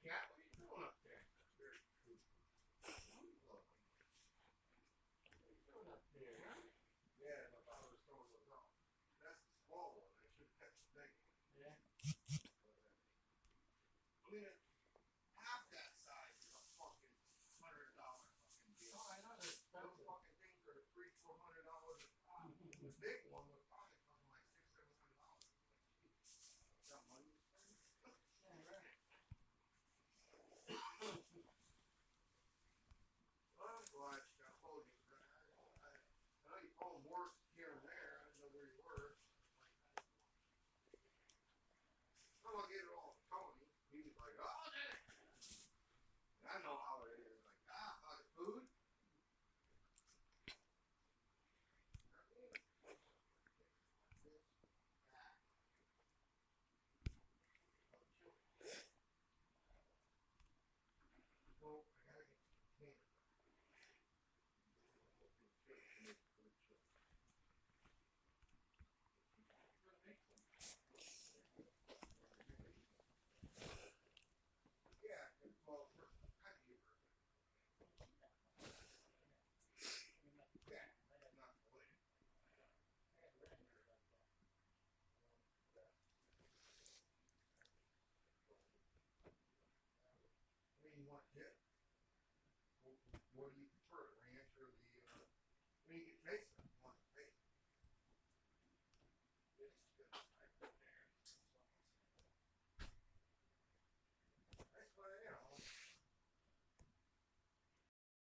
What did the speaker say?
Cat, what are you doing up there? Very cool. Lovely. What are you doing up there, huh? Yeah, my father was throwing those off. That's the small one. I should have kept the big one. Yeah. I mean, half that size is a fucking $100 fucking deal. Oh, I know. Those fucking things are $300-400 a pop. The big one would probably cost like $600-700. Got money to spend? Yeah, right. Well, I'm glad you got hold of you. I know you called work here and there. I didn't know where you were. I'm gonna get it all to Tony. He was like, oh, did it? And I know how it is. Like, about the food. Well, I gotta get some containers. Yeah, well, how do you work? Yeah, not really. I mean, you want dip? What do you prefer, ranch or the? I mean, you can taste